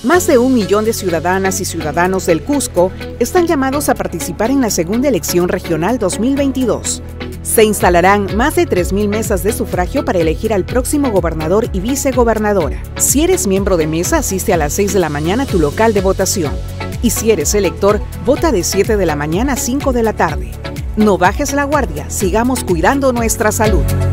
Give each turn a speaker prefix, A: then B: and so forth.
A: Más de 1 millón de ciudadanas y ciudadanos del Cusco están llamados a participar en la segunda elección regional 2022. Se instalarán más de 3.000 mesas de sufragio para elegir al próximo gobernador y vicegobernadora. Si eres miembro de mesa, asiste a las 6 de la mañana a tu local de votación. Y si eres elector, vota de 7 de la mañana a 5 de la tarde. No bajes la guardia, sigamos cuidando nuestra salud.